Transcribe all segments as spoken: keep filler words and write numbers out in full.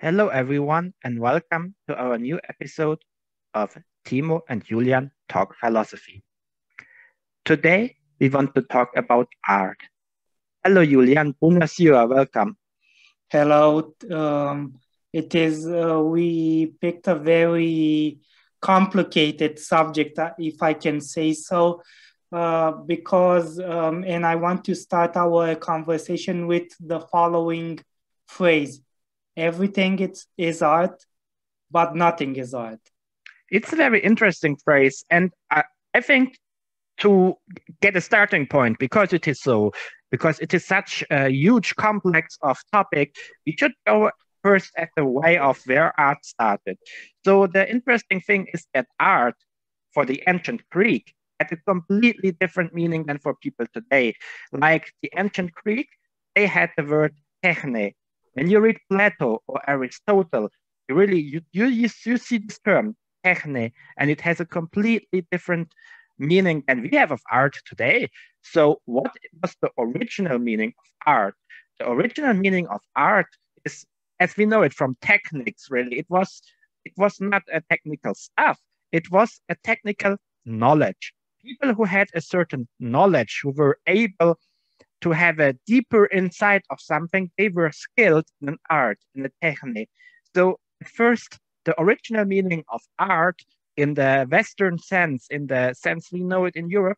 Hello, everyone, and welcome to our new episode of Timo and Julian Talk Philosophy. Today, we want to talk about art. Hello, Julian. Bonjour, you are welcome. Hello. Um, it is, uh, we picked a very complicated subject, uh, if I can say so, uh, because, um, and I want to start our conversation with the following phrase: everything it's, is art, but nothing is art. It's a very interesting phrase, and I, I think to get a starting point, because it is so, because it is such a huge complex of topic, we should go first at the way of where art started. So the interesting thing is that art for the ancient Greek had a completely different meaning than for people today. Like the ancient Greek, they had the word techne. When you read Plato or Aristotle, you really you you, you, you see this term techne, and it has a completely different meaning than we have of art today. So, what was the original meaning of art? The original meaning of art is, as we know it from techniques, really, it was it was not a technical stuff. It was a technical knowledge. People who had a certain knowledge, who were able to have a deeper insight of something, they were skilled in an art, in a technique. So, first, the original meaning of art in the Western sense, in the sense we know it in Europe,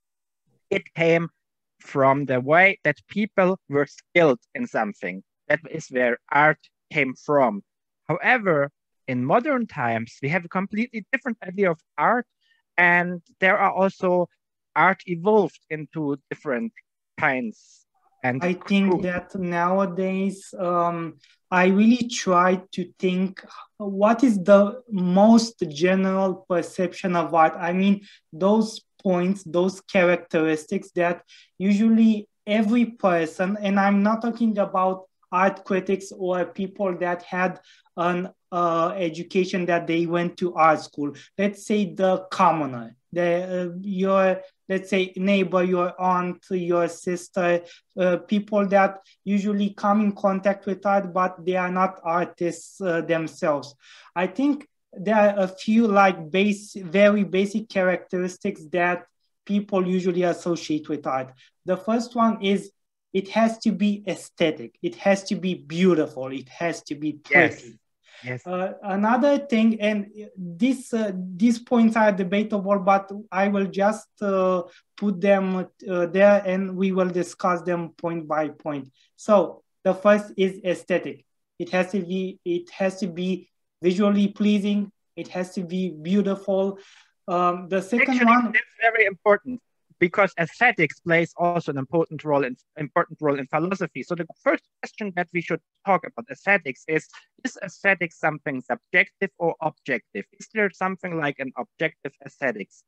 it came from the way that people were skilled in something. That is where art came from. However, in modern times, we have a completely different idea of art, and there are also art evolved into different kinds and I think groups. that nowadays, um, I really try to think what is the most general perception of art. I mean, those points, those characteristics that usually every person, and I'm not talking about art critics or people that had an uh, education that they went to art school. Let's say the commoner, the uh, your let's say neighbor, your aunt, your sister, uh, people that usually come in contact with art, but they are not artists uh, themselves. I think there are a few like base, very basic characteristics that people usually associate with art. The first one is it has to be aesthetic. It has to be beautiful. It has to be Yes, pretty. yes. Uh, another thing, and this uh, these points are debatable, but I will just uh, put them uh, there, and we will discuss them point by point. So the first is aesthetic. It has to be it has to be visually pleasing. It has to be beautiful. Um, the second Actually, one, that's very important because aesthetics plays also an important role in important role in philosophy. So the first question that we should talk about aesthetics is: is aesthetics something subjective or objective? Is there something like an objective aesthetics?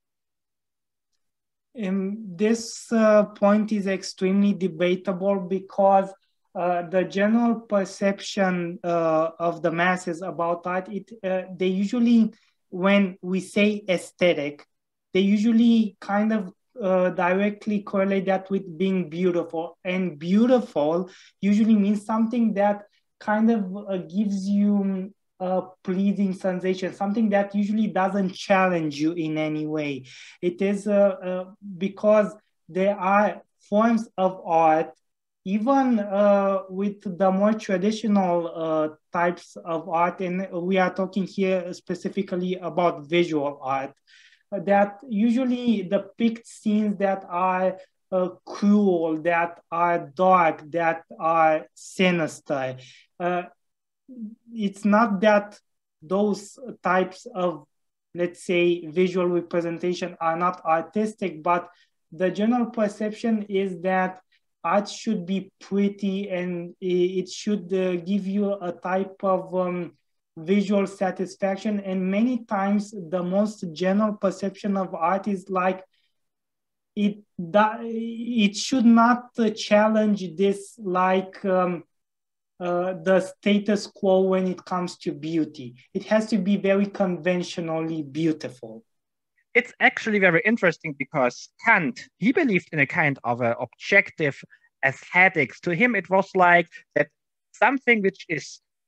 Um, this uh, point is extremely debatable because uh, the general perception uh, of the masses about art, it uh, they usually, when we say aesthetic, they usually kind of uh, directly correlate that with being beautiful, and beautiful usually means something that kind of uh, gives you a pleasing sensation, something that usually doesn't challenge you in any way. It is uh, uh, because there are forms of art, even uh, with the more traditional uh, types of art, and we are talking here specifically about visual art, that usually depict scenes that are uh, cruel, that are dark, that are sinister. Uh, it's not that those types of, let's say, visual representation are not artistic, but the general perception is that art should be pretty, and it should uh, give you a type of um, visual satisfaction. And many times the most general perception of art is like it that it should not uh, challenge this, like um, uh, the status quo when it comes to beauty. It has to be very conventionally beautiful. It's actually very interesting because Kant, he believed in a kind of a objective aesthetics. To him, it was like that something which is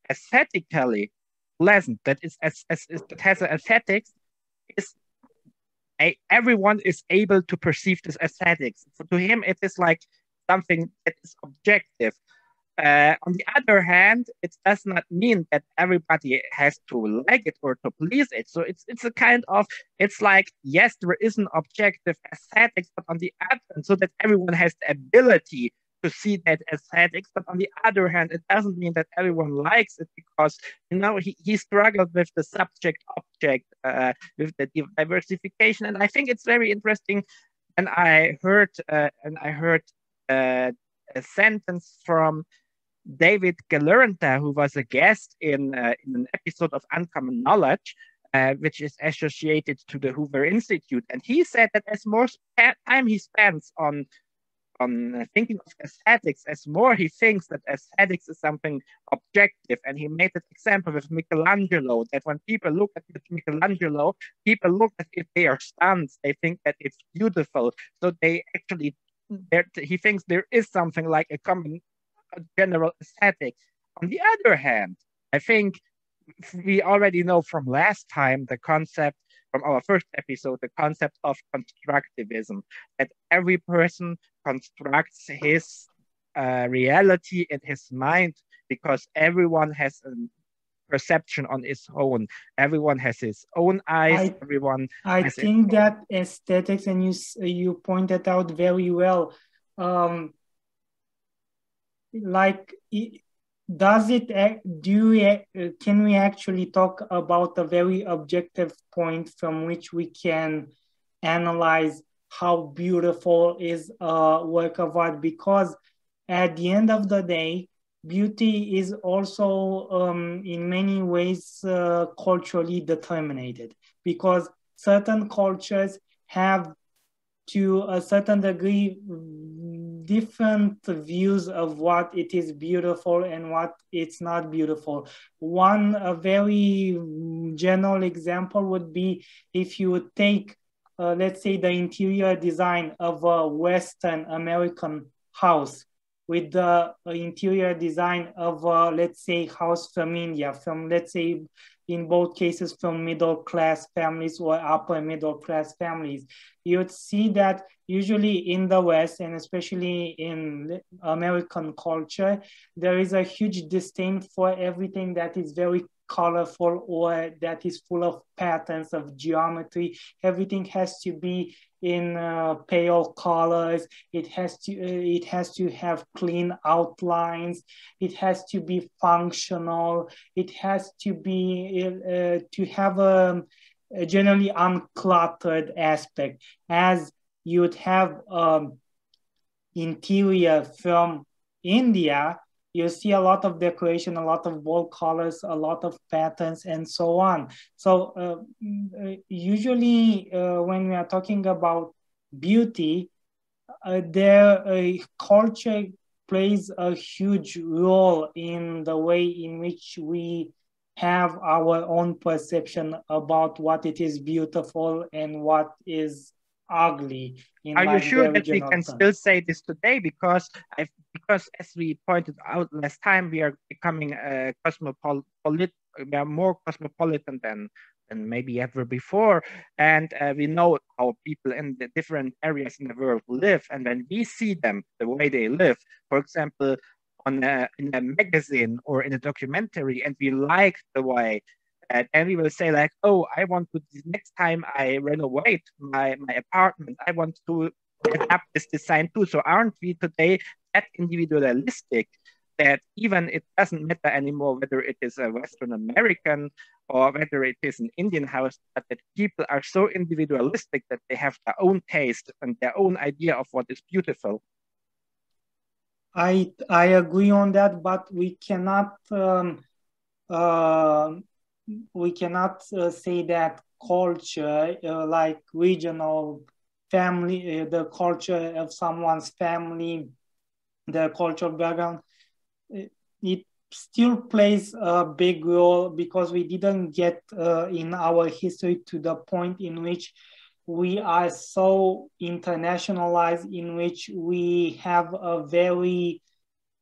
aesthetically pleasant, that is as, as, as that has an aesthetics, is a, everyone is able to perceive this aesthetics. For, to him, it is like something that is objective. Uh, on the other hand, it does not mean that everybody has to like it or to please it. So it's it's a kind of, it's like, yes, there is an objective aesthetics, but on the other hand, so that everyone has the ability to see that aesthetics, but on the other hand, it doesn't mean that everyone likes it, because, you know, he, he struggled with the subject object, uh, with the diversification. And I think it's very interesting. And I heard, uh, and I heard uh, a sentence from David Galuranta, who was a guest in, uh, in an episode of Uncommon Knowledge, uh, which is associated to the Hoover Institute. And he said that as more sp- time he spends on, on thinking of aesthetics, as more he thinks that aesthetics is something objective. And he made an example with Michelangelo, that when people look at Michelangelo, people look at if they are stunned, they think that it's beautiful. So they actually, he thinks there is something like a common general aesthetic. On the other hand, I think we already know from last time the concept from our first episode, the concept of constructivism, that every person constructs his uh, reality in his mind, because everyone has a perception on his own. Everyone has his own eyes. I, everyone I has think that aesthetics, and you you pointed out very well. Um, like, does it do we, can we actually talk about a very objective point from which we can analyze how beautiful is a work of art? Because at the end of the day, beauty is also um, in many ways uh, culturally determined, because certain cultures have, to a certain degree, different views of what it is beautiful and what it's not beautiful. One a very general example would be if you would take, uh, let's say, the interior design of a Western American house with the interior design of, uh, let's say, house from India, from, let's say, in both cases from middle class families or upper middle class families. You'd see that usually in the West, and especially in American culture, there is a huge disdain for everything that is very colorful or that is full of patterns of geometry. Everything has to be in uh, pale colors. It has to uh, it has to have clean outlines. It has to be functional. It has to be uh, to have a, a generally uncluttered aspect, as you'd have um, interior from India. You see a lot of decoration, a lot of bold colors, a lot of patterns, and so on. So uh, usually uh, when we are talking about beauty, uh, their uh, culture plays a huge role in the way in which we have our own perception about what it is beautiful and what is ugly. In Are you like sure that we can terms. still say this today? Because I, because as we pointed out last time, we are becoming a cosmopolitan. We are more cosmopolitan than than maybe ever before, and uh, we know how people in the different areas in the world live. And when we see them the way they live, for example, on a, in a magazine or in a documentary, and we like the way. And then we will say like, oh, I want to, next time I renovate my, my apartment, I want to adapt this design too. So aren't we today that individualistic that even it doesn't matter anymore whether it is a Western American or whether it is an Indian house, but that people are so individualistic that they have their own taste and their own idea of what is beautiful? I I agree on that, but we cannot um, uh, we cannot uh, say that culture, uh, like regional family, uh, the culture of someone's family, the cultural background, it still plays a big role, because we didn't get uh, in our history to the point in which we are so internationalized, in which we have a very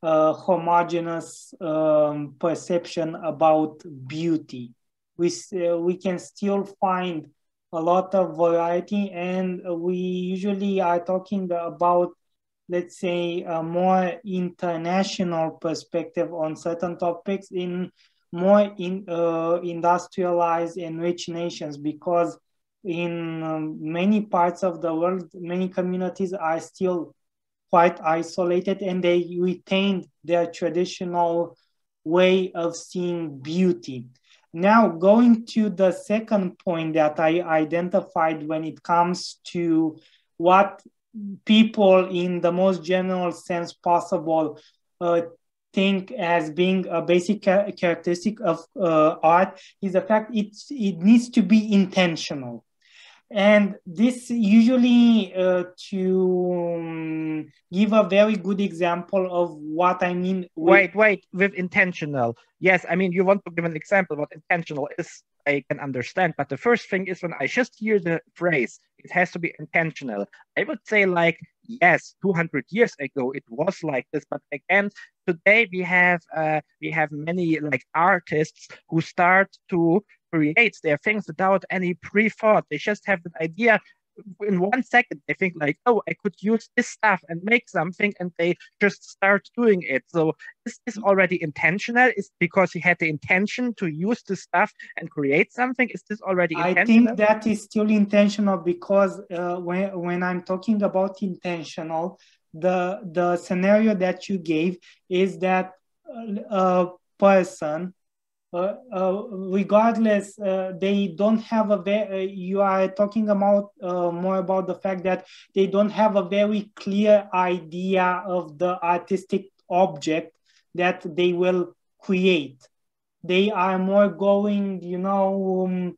uh, homogeneous um, perception about beauty. We, uh, we can still find a lot of variety, and we usually are talking about, let's say, a more international perspective on certain topics in more in uh, industrialized and rich nations, because in um, many parts of the world, many communities are still quite isolated, and they retained their traditional way of seeing beauty. Now, going to the second point that I identified when it comes to what people in the most general sense possible uh, think as being a basic characteristic of uh, art, is the fact it, it needs to be intentional. And this usually, uh, to um, give a very good example of what I mean with... Wait, wait, with intentional. Yes, I mean, you want to give an example what intentional is, I can understand. But the first thing is when I just hear the phrase, it has to be intentional. I would say like, yes, two hundred years ago, it was like this. But again, today we have uh, we have many like artists who start to create their things without any pre-thought. They just have an idea. In one second, they think like, oh, I could use this stuff and make something, and they just start doing it. So is this already intentional? Is because he had the intention to use the stuff and create something? Is this already intentional? I think that is still intentional, because uh, when, when I'm talking about intentional, the, the scenario that you gave is that a person, Uh, uh, regardless, uh, they don't have a very, uh, you are talking about uh, more about the fact that they don't have a very clear idea of the artistic object that they will create. They are more going, you know, um,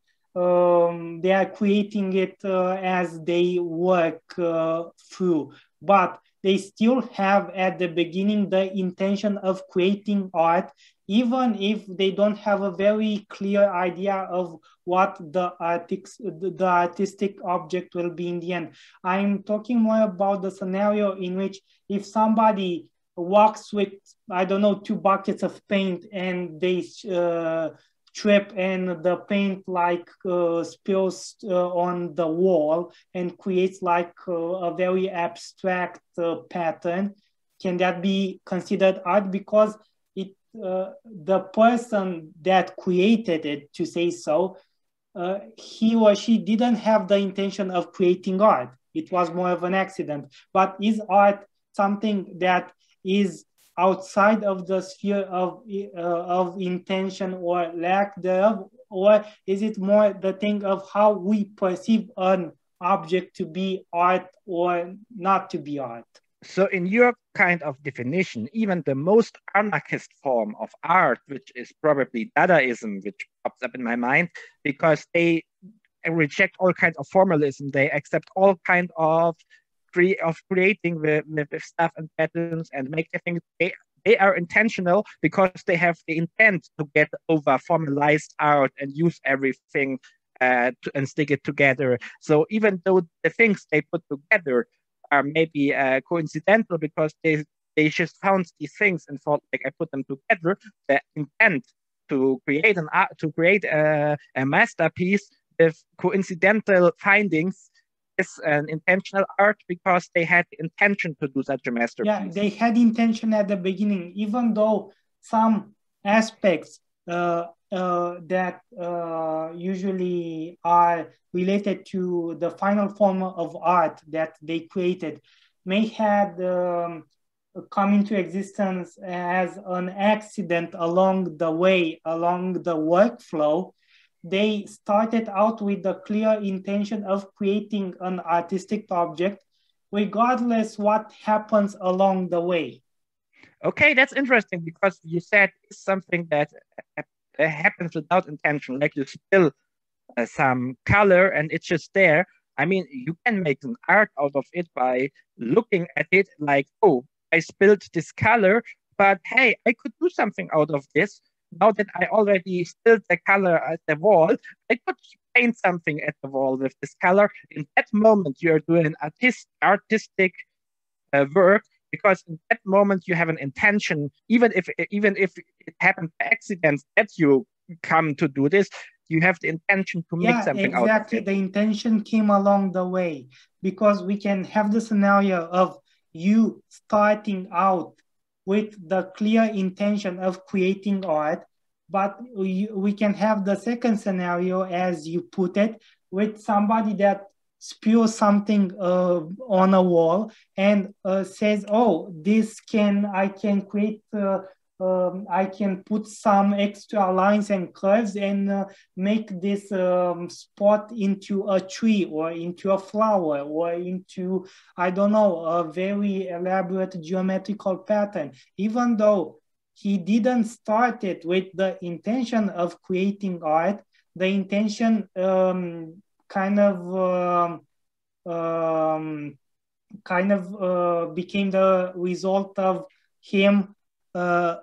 um, they are creating it uh, as they work uh, through. But they still have at the beginning the intention of creating art, even if they don't have a very clear idea of what the, artics, the artistic object will be in the end. I'm talking more about the scenario in which if somebody walks with, I don't know, two buckets of paint, and they uh, trip, and the paint like uh, spills uh, on the wall and creates like uh, a very abstract uh, pattern. Can that be considered art? Because it uh, the person that created it, to say so, uh, he or she didn't have the intention of creating art. It was more of an accident. But is art something that is outside of the sphere of uh, of intention or lack thereof, or is it more the thing of how we perceive an object to be art or not to be art? So in your kind of definition, even the most anarchist form of art, which is probably Dadaism, which pops up in my mind, because they reject all kinds of formalism, they accept all kind of free of creating with, with, with stuff and patterns and make things. They, they are intentional because they have the intent to get over formalized art and use everything uh, to, and stick it together. So even though the things they put together are maybe uh, coincidental because they they just found these things and thought like I put them together, the intent to create an art to create a, a masterpiece with coincidental findings is an intentional art because they had the intention to do such a masterpiece. Yeah, they had intention at the beginning, even though some aspects uh, uh, that uh, usually are related to the final form of art that they created may have um, come into existence as an accident along the way, along the workflow. They started out with the clear intention of creating an artistic object, regardless what happens along the way. Okay, that's interesting because you said it's something that happens without intention, like you spill uh, some color and it's just there. I mean, you can make an art out of it by looking at it like, oh, I spilled this color, but hey, I could do something out of this. Now that I already spilled the color at the wall, I could paint something at the wall with this color. In that moment, you're doing an artist, artistic uh, work because in that moment you have an intention, even if even if it happened by accident that you come to do this, you have the intention to make Yeah, something out of exactly. it. The intention came along the way, because we can have the scenario of you starting out with the clear intention of creating art, but we, we can have the second scenario, as you put it, with somebody that spews something uh, on a wall and uh, says, "Oh, this can I can create." Uh, um, I can put some extra lines and curves and uh, make this um, spot into a tree or into a flower or into, I don't know, a very elaborate geometrical pattern. Even though he didn't start it with the intention of creating art, the intention um, kind of um, um, kind of uh, became the result of him uh,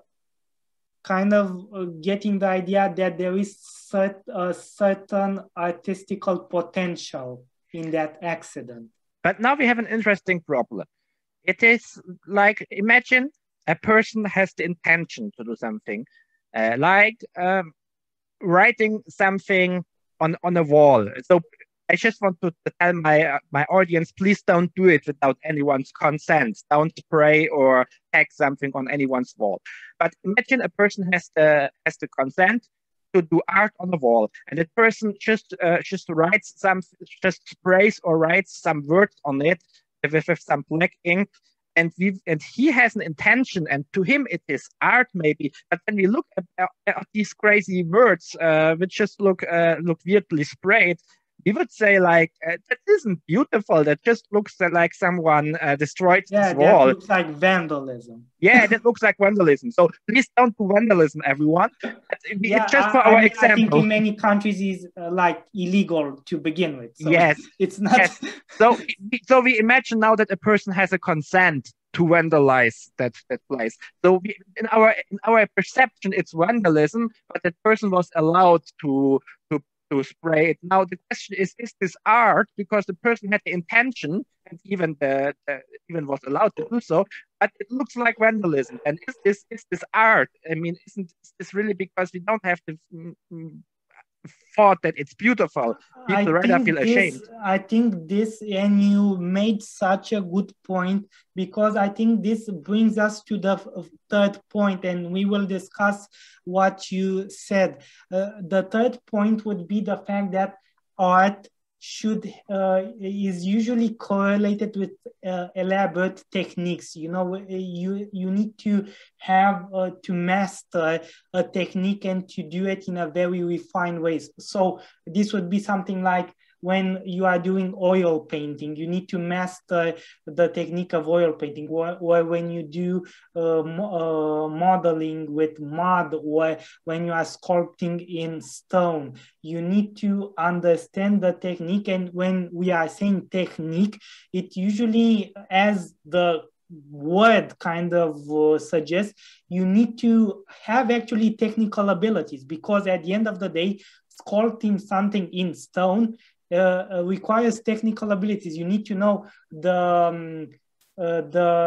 kind of uh, getting the idea that there is cert- a certain artistical potential in that accident. But now we have an interesting problem. It is like, imagine a person has the intention to do something, uh, like um, writing something on on a wall. So I just want to, to tell my uh, my audience, please don't do it without anyone's consent. Don't spray or tag something on anyone's wall. But imagine a person has the has the consent to do art on the wall, and that person just uh, just writes some, just sprays or writes some words on it with, with some black ink, and we and he has an intention, and to him it is art maybe. But when we look at, at, at these crazy words, uh, which just look uh, look weirdly sprayed, we would say like uh, that isn't beautiful. That just looks like someone uh, destroyed Yeah, this that wall. looks like vandalism. Yeah, that looks like vandalism. So please don't do vandalism, everyone. Yeah, It's just for I, I our mean, I think example. in many countries is uh, like illegal to begin with. So Yes, it's not. yes. So, so we imagine now that a person has a consent to vandalize that that place. So we, in our in our perception, it's vandalism, but that person was allowed to to to spray it. Now the question is: is this art? Because the person had the intention and even the, the even was allowed to do so, but it looks like vandalism. And is this is this art? I mean, isn't this really because we don't have the mm, mm, thought that it's beautiful? I People rather feel think this, ashamed. I think this, and you made such a good point, because I think this brings us to the third point, and we will discuss what you said. Uh, the third point would be the fact that art should uh, is usually correlated with uh, elaborate techniques. You know, you you need to have uh, to master a technique and to do it in a very refined way. So this would be something like when you are doing oil painting, you need to master the technique of oil painting, or, or when you do uh, uh, modeling with mud, or when you are sculpting in stone, you need to understand the technique. And when we are saying technique, it usually, as the word kind of uh, suggests, you need to have actually technical abilities, because at the end of the day, sculpting something in stone uh, requires technical abilities. You need to know the um, uh,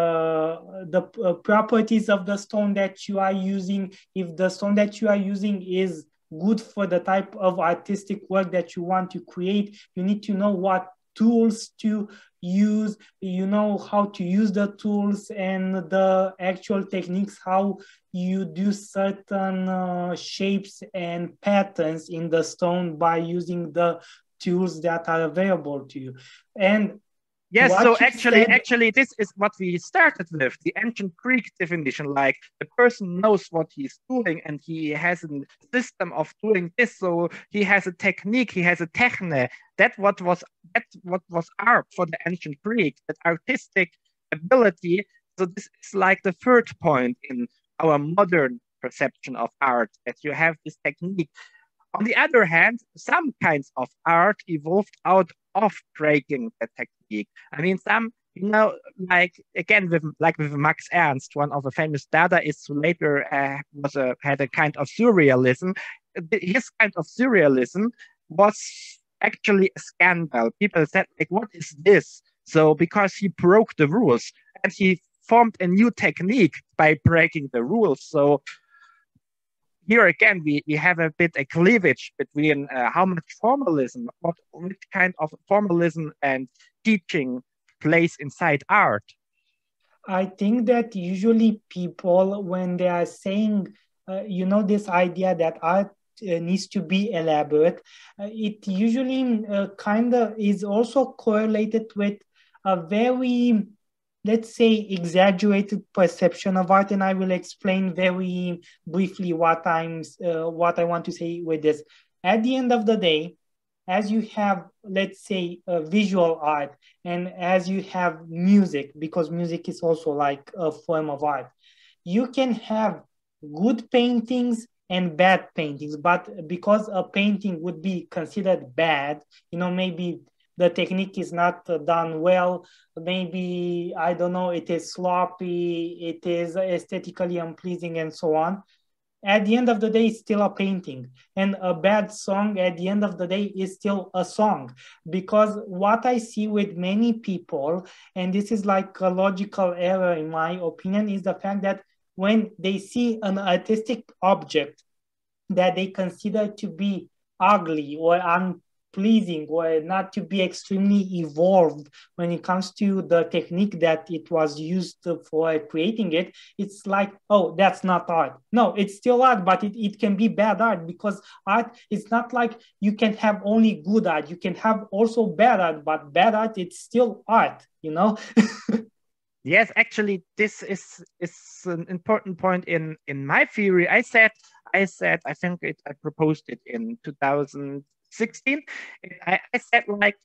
the the uh, properties of the stone that you are using. If the stone that you are using is good for the type of artistic work that you want to create, you need to know what tools to use, you know how to use the tools and the actual techniques, how you do certain uh, shapes and patterns in the stone by using the tools that are available to you. And Yes, so what you actually, said, actually, this is what we started with, the ancient Greek definition. Like the person knows what he's doing, and he has a system of doing this. So he has a technique, he has a techne. That what was that what was art for the ancient Greeks, that artistic ability. So this is like the third point in our modern perception of art, that you have this technique. On the other hand, some kinds of art evolved out of breaking the technique. I mean, some, you know, like again with like with Max Ernst, one of the famous Dadaists who later uh, was a had a kind of surrealism. His kind of surrealism was actually a scandal. People said, like, what is this? So because he broke the rules, and he formed a new technique by breaking the rules. So here again, we, we have a bit a cleavage between uh, how much formalism, what which kind of formalism and teaching plays inside art. I think that usually people, when they are saying, uh, you know, this idea that art uh, needs to be elaborate, uh, it usually uh, kind of is also correlated with a very, let's say, exaggerated perception of art. And I will explain very briefly what I'm, uh, what I want to say with this. At the end of the day, as you have, let's say, uh, visual art, and as you have music, because music is also like a form of art, you can have good paintings and bad paintings. But because a painting would be considered bad, you know, maybe the technique is not uh, done well, maybe, I don't know, it is sloppy, it is aesthetically unpleasing, and so on. At the end of the day, it's still a painting. And a bad song, at the end of the day, is still a song. Because what I see with many people, and this is like a logical error in my opinion, is the fact that when they see an artistic object that they consider to be ugly or unpleasing or not to be extremely evolved when it comes to the technique that it was used for creating it, it's like, oh, that's not art. No, it's still art, but it, it can be bad art, because art is not like you can have only good art. You can have also bad art, but bad art, it's still art, you know? Yes, actually, this is is an important point in in my theory. I said, I said, I think it, I proposed it in two thousand sixteen. I, I said like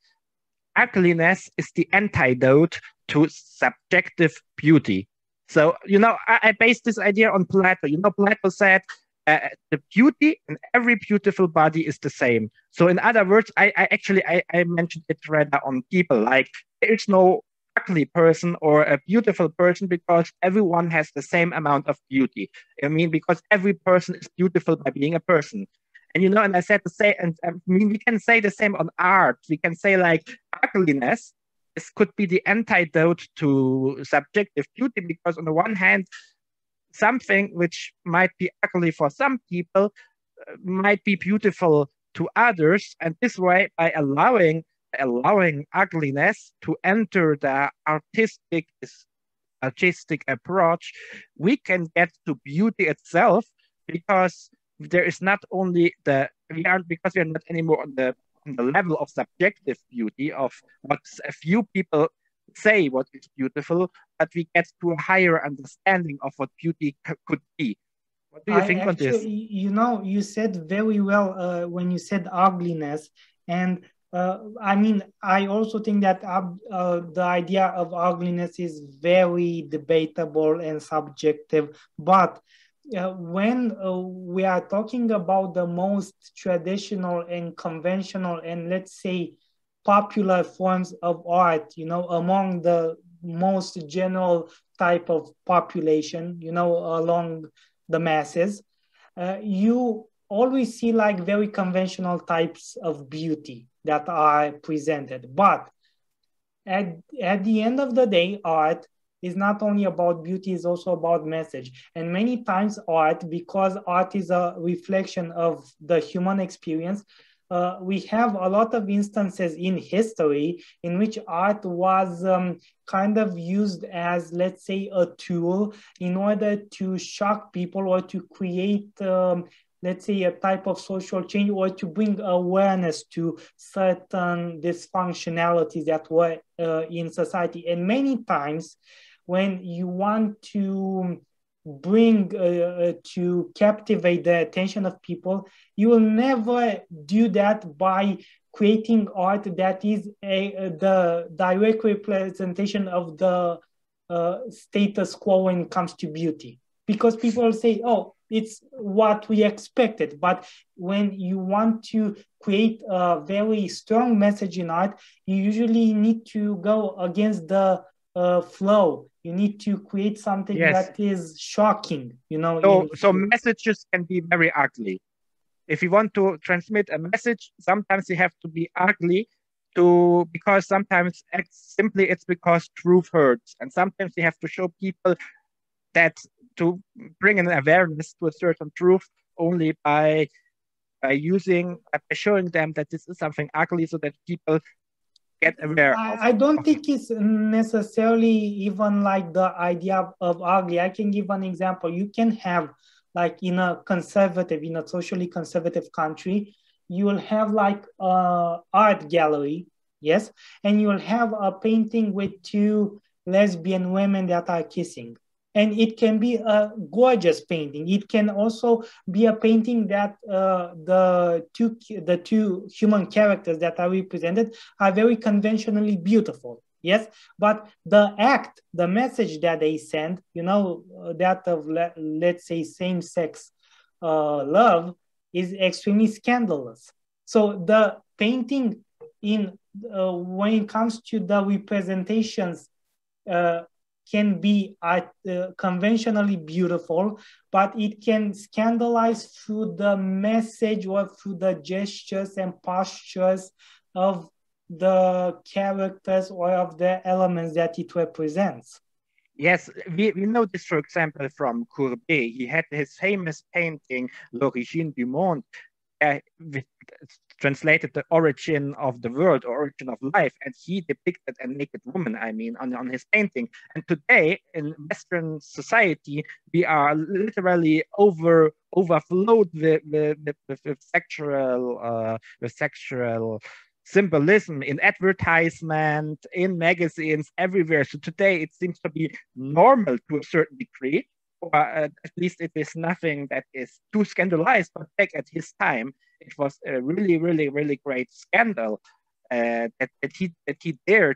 ugliness is the antidote to subjective beauty. So you know, I, I based this idea on Plato. You know, Plato said uh, the beauty in every beautiful body is the same. So in other words, I, I actually I, I mentioned it rather on people. Like there is no ugly person or a beautiful person because everyone has the same amount of beauty. I mean, because every person is beautiful by being a person. And you know, and I said the same, and I mean, we can say the same on art. We can say like ugliness. This could be the antidote to subjective beauty because on the one hand, something which might be ugly for some people uh, might be beautiful to others, and this way, by allowing allowing ugliness to enter the artistic artistic approach, we can get to beauty itself because there is not only the we aren't because we are not anymore on the on the level of subjective beauty of what a few people say what is beautiful, but we get to a higher understanding of what beauty c- could be. What do you I think on this? actually, you know, you said very well uh, when you said ugliness. And uh, I mean, I also think that uh, uh, the idea of ugliness is very debatable and subjective. But uh, when uh, we are talking about the most traditional and conventional and, let's say, popular forms of art, you know, among the most general type of population, you know, along the masses, uh, you always see like very conventional types of beauty that are presented. But at, at the end of the day, art is not only about beauty, it's also about message. And many times art, because art is a reflection of the human experience, uh, we have a lot of instances in history in which art was um, kind of used as, let's say, a tool in order to shock people or to create, um, let's say, a type of social change or to bring awareness to certain dysfunctionalities that were uh, in society. And many times when you want to bring uh, to captivate the attention of people, you will never do that by creating art that is a, a the direct representation of the uh, status quo when it comes to beauty, because people say, oh, it's what we expected. But when you want to create a very strong message in art, you usually need to go against the uh, flow. You need to create something Yes. that is shocking, you know. So, in so messages can be very ugly. If you want to transmit a message, sometimes you have to be ugly to because sometimes it's simply it's because truth hurts, and sometimes you have to show people that to bring an awareness to a certain truth only by by using by showing them that this is something ugly so that people get aware of, I, I don't of it. think it's necessarily even like the idea of, of ugly. I can give an example. You can have like in a conservative, in a socially conservative country, you will have like a art gallery, yes, and you will have a painting with two lesbian women that are kissing. And it can be a gorgeous painting. It can also be a painting that uh, the two the two human characters that are represented are very conventionally beautiful. Yes, but the act, the message that they send, you know, uh, that of let, let's say same-sex uh, love is extremely scandalous. So the painting in uh, when it comes to the representations uh, can be uh, conventionally beautiful, but it can scandalize through the message or through the gestures and postures of the characters or of the elements that it represents. Yes, we, we know this, for example, from Courbet. He had his famous painting, L'Origine du Monde, uh, with, translated the origin of the world, or origin of life, and he depicted a naked woman, I mean, on, on his painting. And today, in Western society, we are literally over overflowed with, with, with, with sexual uh, with sexual symbolism in advertisement, in magazines, everywhere. So today it seems to be normal to a certain degree, or uh, at least it is nothing that is too scandalized. But back at his time, it was a really, really, really great scandal uh, that, that he that he dared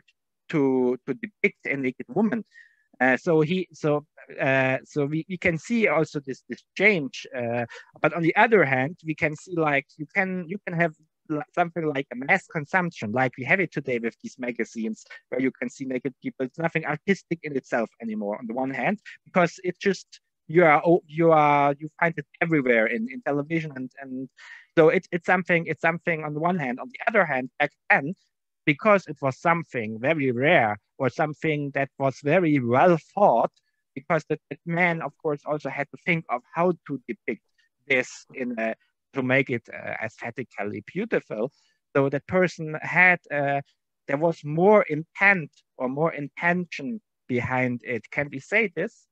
to to depict a naked woman. Uh, so he so uh, so we, we can see also this this change. Uh, but on the other hand, we can see like you can you can have something like a mass consumption, like we have it today with these magazines, where you can see naked people. It's nothing artistic in itself anymore. On the one hand, because it's just you are you are you find it everywhere in, in television, and and so it's it's something it's something on the one hand. On the other hand, back then, because it was something very rare or something that was very well thought, because the, the man, of course, also had to think of how to depict this in a to make it uh, aesthetically beautiful. So that person had uh, there was more intent or more intention behind it. Can we say this?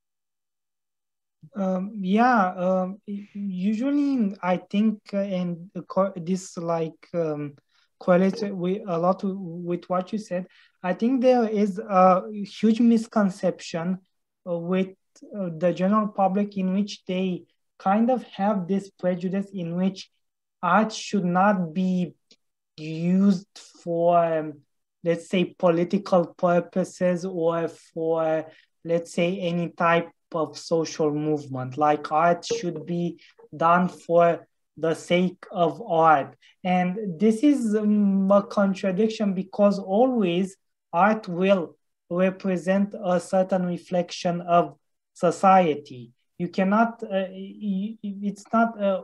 Um, yeah, um, usually I think, uh, and this like um, correlates with a lot with what you said. I think there is a huge misconception uh, with uh, the general public in which they kind of have this prejudice in which art should not be used for, um, let's say, political purposes or for, let's say, any type of social movement. Like art should be done for the sake of art. And this is um, a contradiction, because always art will represent a certain reflection of society. You cannot, uh, it's not, uh,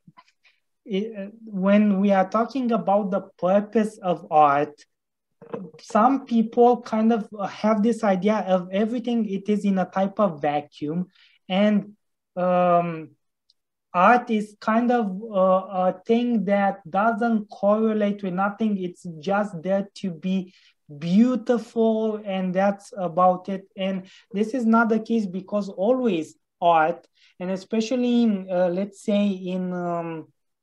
it, when we are talking about the purpose of art, some people kind of have this idea of everything it is in a type of vacuum, and um, art is kind of uh, a thing that doesn't correlate with nothing. It's just there to be beautiful, and that's about it. And this is not the case, because always art, and especially in, uh, let's say in um,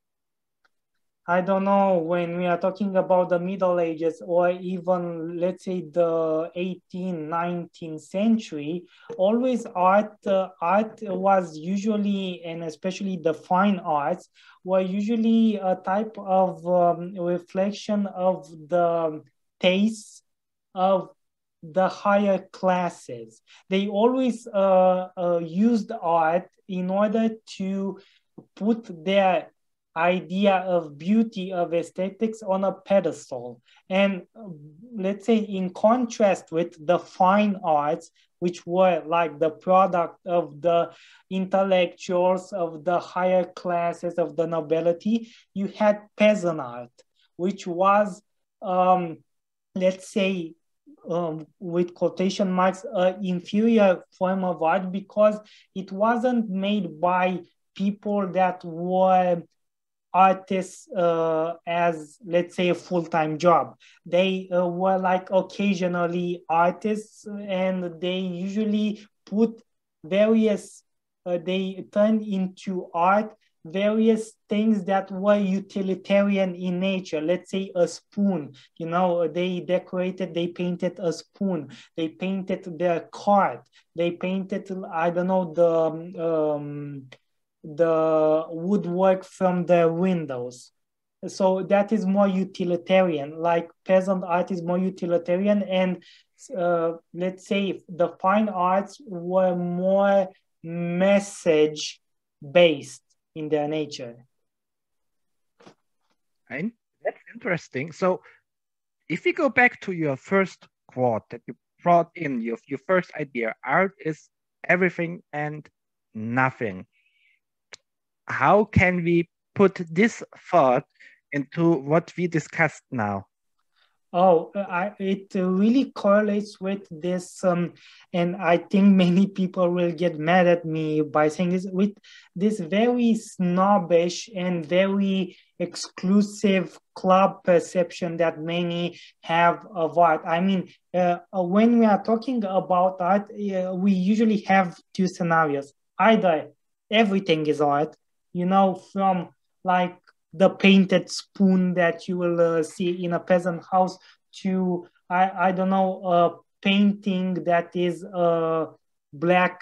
I don't know, when we are talking about the Middle Ages, or even, let's say, the eighteenth, nineteenth century, always art, uh, art was usually, and especially the fine arts, were usually a type of um, reflection of the tastes of the higher classes. They always uh, uh, used art in order to put their idea of beauty, of aesthetics, on a pedestal. And uh, let's say, in contrast with the fine arts, which were like the product of the intellectuals, of the higher classes, of the nobility, you had peasant art, which was um, let's say, um, with quotation marks, uh, inferior form of art because it wasn't made by people that were artists uh, as, let's say, a full-time job. They uh, were like occasionally artists, and they usually put various, uh, they turned into art various things that were utilitarian in nature. Let's say a spoon, you know, they decorated, they painted a spoon, they painted their cart, they painted, I don't know, the um, the woodwork from the windows. So that is more utilitarian, like peasant art is more utilitarian. And uh, let's say the fine arts were more message based in their nature. And that's interesting. So if we go back to your first quote that you brought in, your, your first idea, art is everything and nothing. How can we put this thought into what we discussed now? Oh, I, it really correlates with this, um, and I think many people will get mad at me by saying this, with this very snobbish and very exclusive club perception that many have of art. I mean, uh, when we are talking about art, uh, we usually have two scenarios. Either everything is art, you know, from like the painted spoon that you will uh, see in a peasant house to, I, I don't know, a painting that is a black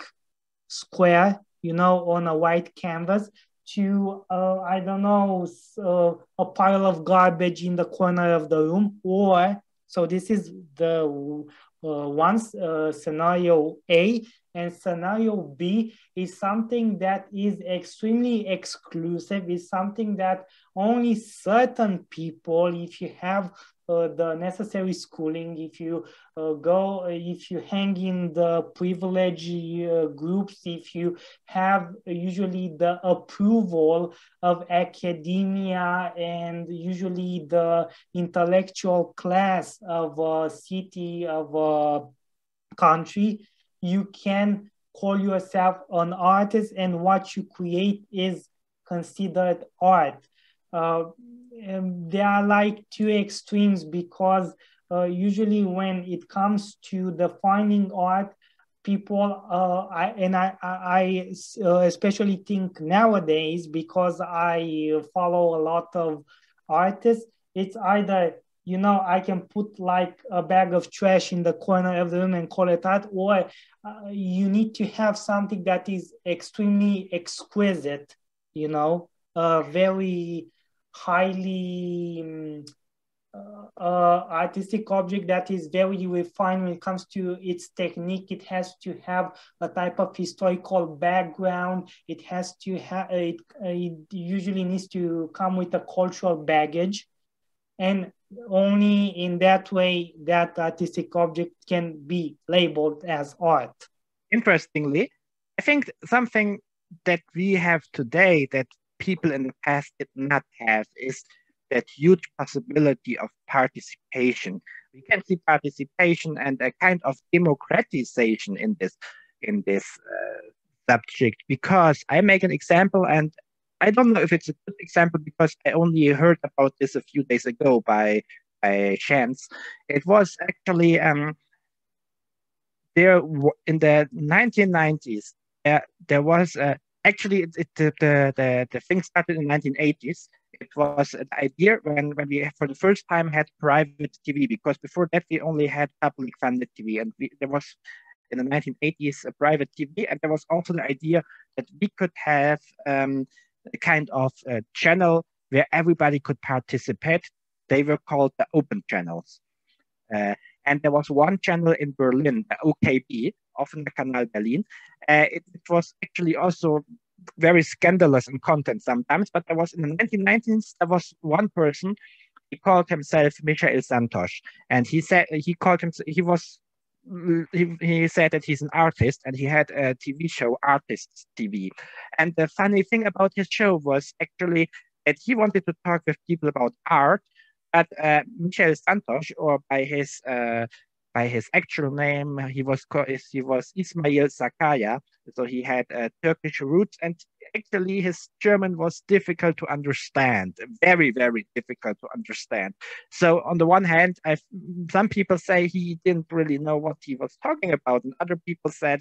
square, you know, on a white canvas, to, uh, I don't know, uh, a pile of garbage in the corner of the room. Or, so this is the uh, one uh, scenario A. And scenario B is something that is extremely exclusive, is something that only certain people, if you have uh, the necessary schooling, if you uh, go, if you hang in the privilege uh, groups, if you have usually the approval of academia and usually the intellectual class of a city, of a country, you can call yourself an artist, and what you create is considered art. Uh, there are like two extremes because uh, usually when it comes to defining art, people, uh, I, and I, I, I uh, especially think nowadays, because I follow a lot of artists, it's either, you know, I can put like a bag of trash in the corner of the room and call it art, or uh, you need to have something that is extremely exquisite, you know, uh, very highly um, uh, uh, artistic object that is very refined when it comes to its technique. It has to have a type of historical background. It has to have, it, it usually needs to come with a cultural baggage. And only in that way that artistic object can be labeled as art. Interestingly, I think something that we have today that people in the past did not have is that huge possibility of participation. We can see participation and a kind of democratization in this in this uh, subject, because I make an example, and I don't know if it's a good example because I only heard about this a few days ago by by chance. It was actually um, there in the nineteen nineties. Uh, there was uh, actually it, it, the, the the thing started in the nineteen eighties. It was an idea when when we for the first time had private T V, because before that we only had public funded T V, and we, there was in the nineteen eighties a private T V, and there was also the idea that we could have um, a kind of uh, channel where everybody could participate. They were called the open channels. Uh, and there was one channel in Berlin, the O K B, often the Kanal Berlin. Uh, it, it was actually also very scandalous in content sometimes, but there was in the nineteen nineties, there was one person, he called himself Michael Santos, and he said he called him, he was, he, he said that he's an artist, and he had a T V show, Artists T V. And the funny thing about his show was actually that he wanted to talk with people about art, But uh, Michel Santos, or by his uh, by his actual name, he was he was Ismail Sakaya. So he had uh, Turkish roots, and actually his German was difficult to understand, very very difficult to understand. So on the one hand, I've, some people say he didn't really know what he was talking about, and other people said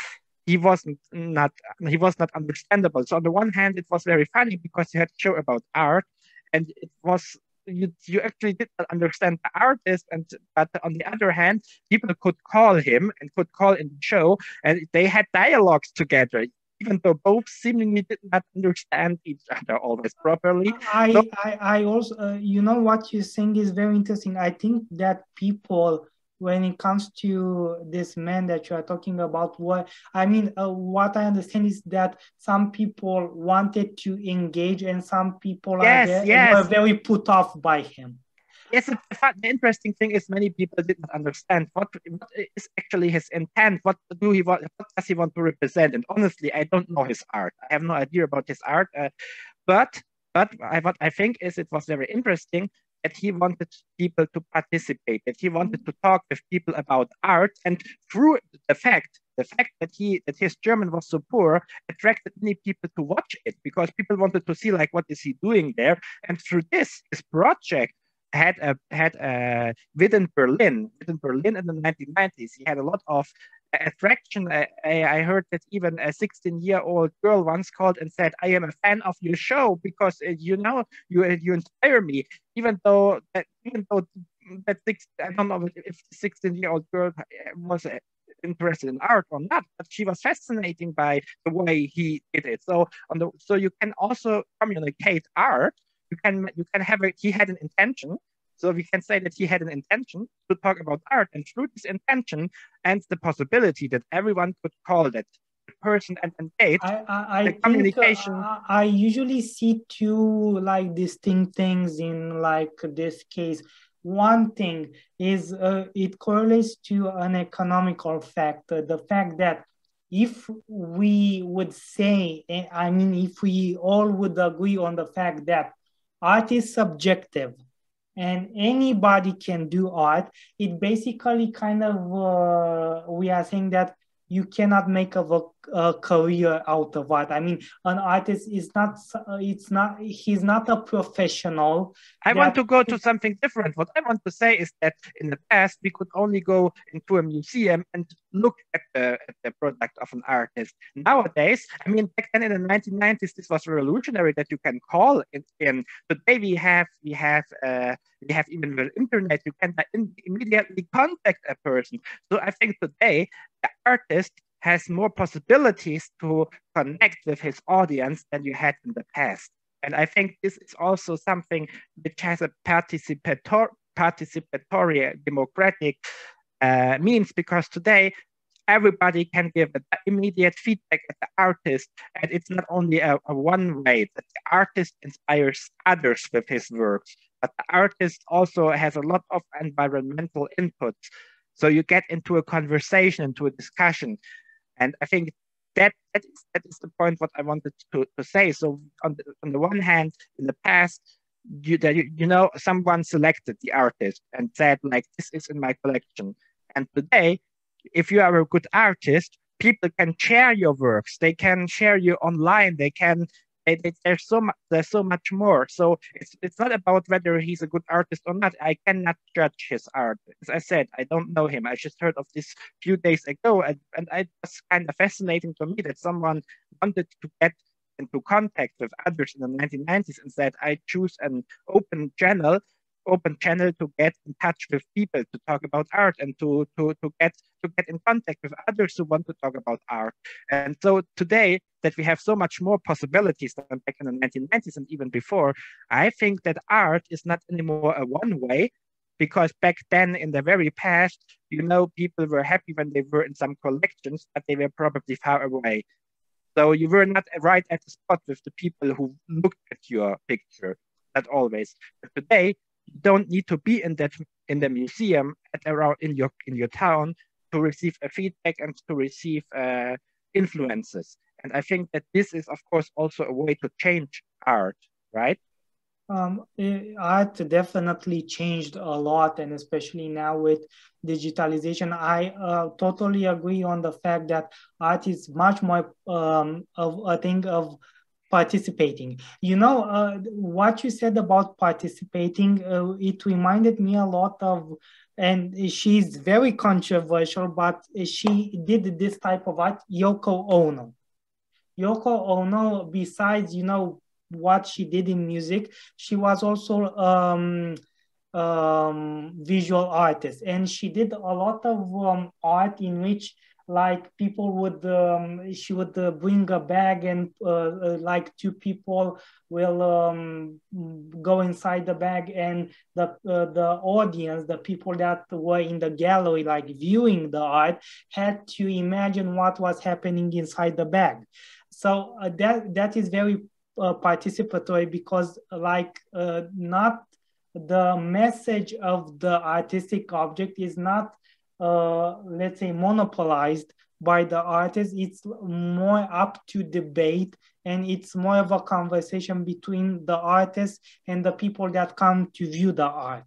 he wasn't not he was not understandable. So on the one hand, it was very funny because he had a show about art, and it was you you actually did not understand the artist, and but on the other hand, people could call him and could call in the show, and they had dialogues together, even though both seemingly did not understand each other always properly. So I, I, I also, uh, you know, what you're saying is very interesting. I think that people, when it comes to this man that you are talking about, what I mean, uh, what I understand is that some people wanted to engage, and some people are yes, very, were yes. very put off by him. Yes, the, the interesting thing is many people did not understand what, what is actually his intent. What do he want? What does he want to represent? And honestly, I don't know his art. I have no idea about his art. Uh, but but I, what I think is it was very interesting that he wanted people to participate. That he wanted to talk with people about art, and through the fact the fact that he that his German was so poor attracted many people to watch it, because people wanted to see like what is he doing there. And through this his project had a had a within Berlin, within Berlin in the nineteen nineties. He had a lot of attraction. I, I heard that even a sixteen-year-old girl once called and said, "I am a fan of your show because uh, you know you uh, you inspire me." Even though that even though that six, I don't know if the sixteen-year-old girl was uh, interested in art or not, but she was fascinating by the way he did it. So on the so you can also communicate art. You can you can have a, he had an intention, so we can say that he had an intention to talk about art, and through this intention and the possibility that everyone could call that person and engage, I, I, I the think communication. uh, I usually see two like distinct things in like this case. One thing is uh, it correlates to an economical factor, the fact that if we would say, eh, I mean, if we all would agree on the fact that art is subjective and anybody can do art, it basically kind of uh, we are saying that you cannot make a, a career out of art. I mean, an artist is not, it's not, he's not a professional. I want That to go to something different. What I want to say is that in the past, we could only go into a museum and look at the, at the product of an artist. Nowadays, I mean, back then in the nineteen nineties, this was revolutionary that you can call it in. Today we have, we have, uh, we have even the internet. You can immediately contact a person. So I think today the artist has more possibilities to connect with his audience than you had in the past. And I think this is also something which has a participator participatory democratic uh, means, because today everybody can give immediate feedback at the artist, and it's not only a, a one way that the artist inspires others with his works, but the artist also has a lot of environmental inputs. So you get into a conversation, into a discussion. And I think that that is, that is the point what I wanted to, to say. So on the, on the one hand, in the past, you, that you, you know, someone selected the artist and said, like, this is in my collection. And today, if you are a good artist, people can share your works. They can share you online. They can. They, they, there's so much. There's so much more. So it's it's not about whether he's a good artist or not. I cannot judge his art. As I said, I don't know him. I just heard of this few days ago, and, and it was kind of fascinating to me that someone wanted to get into contact with others in the nineteen nineties and said, I choose an open channel open channel to get in touch with people, to talk about art, and to to to get to get in contact with others who want to talk about art. And so today that we have so much more possibilities than back in the nineteen nineties and even before, I think that art is not anymore a one way, because back then in the very past, you know, people were happy when they were in some collections, but they were probably far away. So you were not right at the spot with the people who looked at your picture, not always. But today, you don't need to be in that in the museum at around in your in your town to receive a feedback and to receive uh, influences. And I think that this is, of course, also a way to change art, right? Um, eh, art definitely changed a lot, and especially now with digitalization, I uh, totally agree on the fact that art is much more um, of a thing of participating. You know, uh, what you said about participating, uh, it reminded me a lot of, and she's very controversial, but she did this type of art, Yoko Ono. Yoko Ono, besides, you know, what she did in music, she was also um, um, visual artist, and she did a lot of um, art in which like people would um, she would uh, bring a bag and uh, uh, like two people will um, go inside the bag, and the uh, the audience, the people that were in the gallery like viewing the art, had to imagine what was happening inside the bag. So uh, that that is very uh, participatory, because like uh, not the message of the artistic object is not uh, let's say monopolized by the artist. It's more up to debate, and it's more of a conversation between the artist and the people that come to view the art.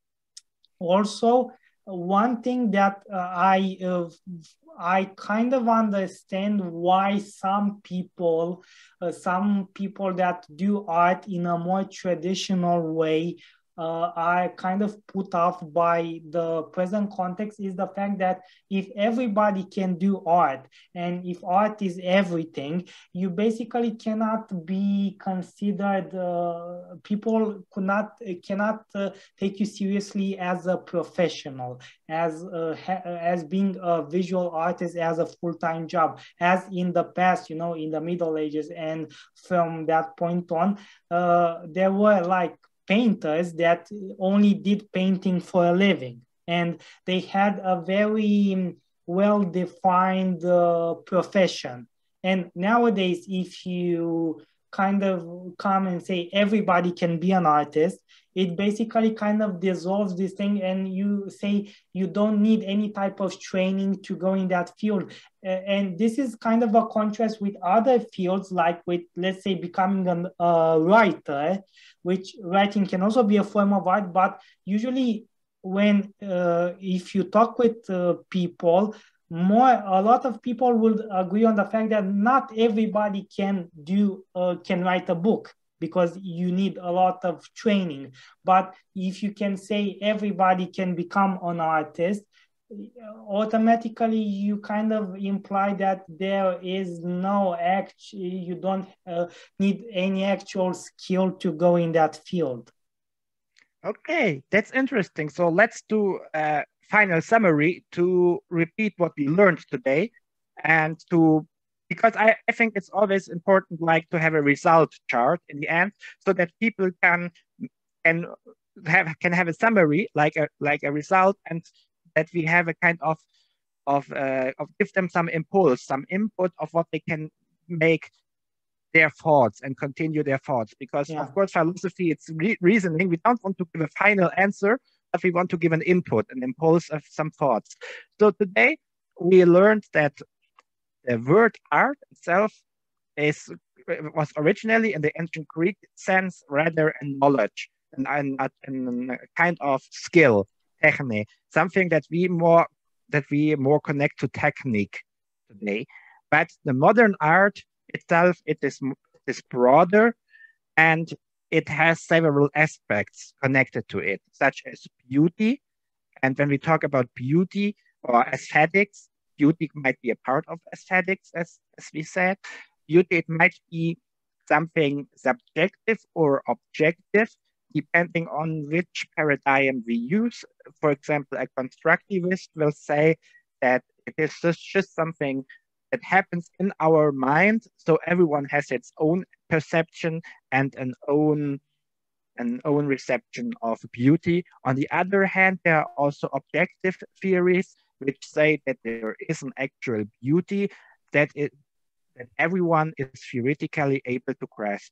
Also, one thing that uh, I uh, I kind of understand why some people, uh, some people that do art in a more traditional way, uh, are kind of put off by the present context, is the fact that if everybody can do art, and if art is everything, you basically cannot be considered. Uh, people could not cannot uh, take you seriously as a professional, as uh, ha- as being a visual artist as a full-time job, as in the past, you know, in the Middle Ages. And from that point on, uh, there were like painters that only did painting for a living, and they had a very well-defined uh, profession. And nowadays, if you kind of come and say everybody can be an artist, it basically kind of dissolves this thing, and you say you don't need any type of training to go in that field. And this is kind of a contrast with other fields, like with, let's say, becoming a uh, writer, which writing can also be a form of art. But usually when uh, if you talk with uh, people, more a lot of people will agree on the fact that not everybody can do uh, can write a book, because you need a lot of training. But if you can say everybody can become an artist, automatically you kind of imply that there is no act, you don't uh, need any actual skill to go in that field. Okay, that's interesting. So let's do a final summary to repeat what we learned today, and to because I, I think it's always important like to have a result chart in the end, so that people can can have can have a summary like a like a result, and that we have a kind of of uh, of give them some impulse, some input of what they can make their thoughts and continue their thoughts. Because Yeah. of course, philosophy, it's re- reasoning. We don't want to give a final answer, but we want to give an input, an impulse of some thoughts. So today we learned that the word art itself is was originally in the ancient Greek sense rather a knowledge and, and, and a kind of skill, technique, something that we more that we more connect to technique today. But the modern art itself, it is it is broader, and it has several aspects connected to it, such as beauty. And when we talk about beauty or aesthetics, beauty might be a part of aesthetics, as, as we said. Beauty, it might be something subjective or objective, depending on which paradigm we use. For example, a constructivist will say that it is just, just something that happens in our mind. So everyone has its own perception and an own an own reception of beauty. On the other hand, there are also objective theories which say that there is an actual beauty that it that everyone is theoretically able to grasp.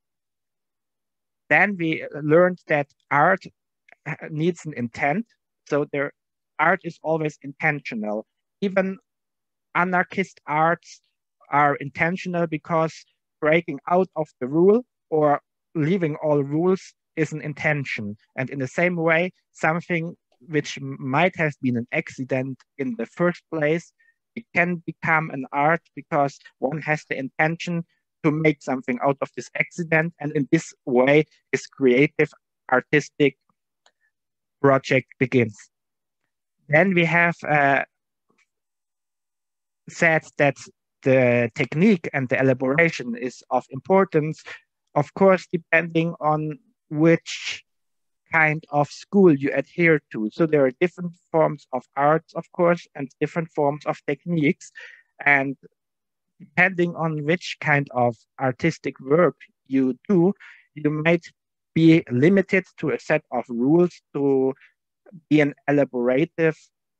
Then we learned that art needs an intent. So there, art is always intentional. Even anarchist arts are intentional, because breaking out of the rule or leaving all rules is an intention. And in the same way, something which might have been an accident in the first place, it can become an art because one has the intention to make something out of this accident. And in this way, this creative, artistic project begins. Then we have uh, said that the technique and the elaboration is of importance, of course, depending on which kind of school you adhere to. So there are different forms of arts, of course, and different forms of techniques. And depending on which kind of artistic work you do, you might be limited to a set of rules to be an elaborative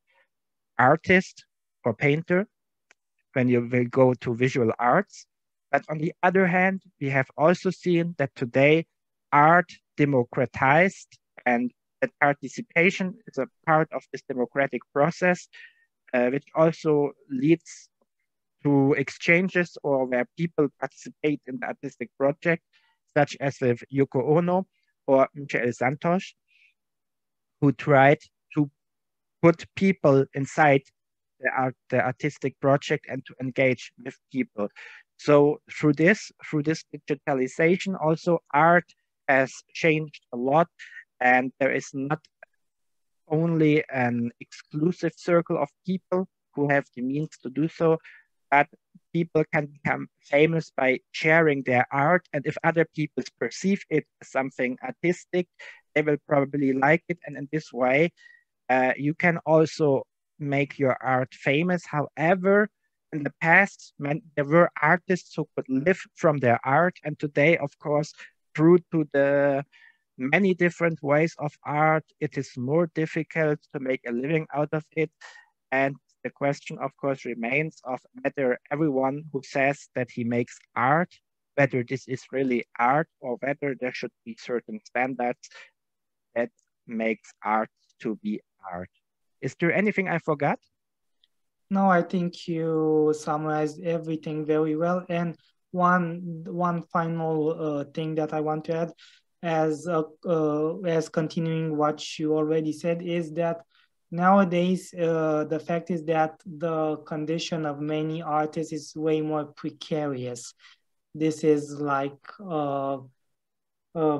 artist or painter when you will go to visual arts. But on the other hand, we have also seen that today art democratized and that participation is a part of this democratic process, uh, which also leads to exchanges or where people participate in the artistic project, such as with Yoko Ono or Michael Santos, who tried to put people inside the, art, the artistic project and to engage with people. So through this, through this digitalization, also art has changed a lot, and there is not only an exclusive circle of people who have the means to do so, but people can become famous by sharing their art. And if other people perceive it as something artistic, they will probably like it. And in this way, uh, you can also make your art famous. However, in the past, man, there were artists who could live from their art. And today, of course, through to the many different ways of art, it is more difficult to make a living out of it. And the question, of course, remains of whether everyone who says that he makes art, whether this is really art or whether there should be certain standards that makes art to be art. Is there anything I forgot? No, I think you summarized everything very well. And one one final uh, thing that I want to add, as uh, uh, as continuing what you already said, is that nowadays uh, the fact is that the condition of many artists is way more precarious. This is like uh, uh,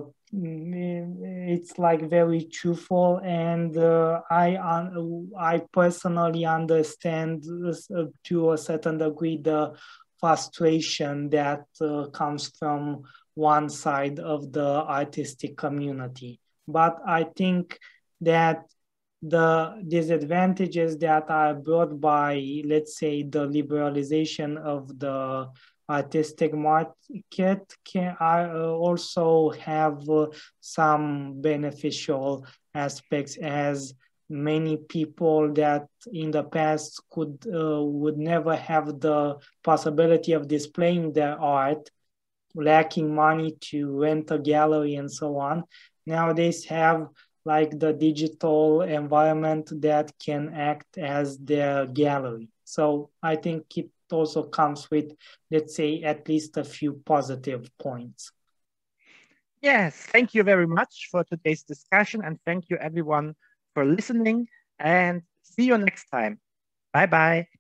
it's like very truthful, and uh, I un- I personally understand uh, to a certain degree the frustration that uh, comes from one side of the artistic community. But I think that the disadvantages that are brought by, let's say, the liberalization of the artistic market can uh, also have uh, some beneficial aspects, as many people that in the past could uh, would never have the possibility of displaying their art, lacking money to rent a gallery and so on, nowadays have like the digital environment that can act as their gallery. So I think it also comes with, let's say, at least a few positive points. Yes, thank you very much for today's discussion, and thank you everyone for listening, and see you next time. Bye bye.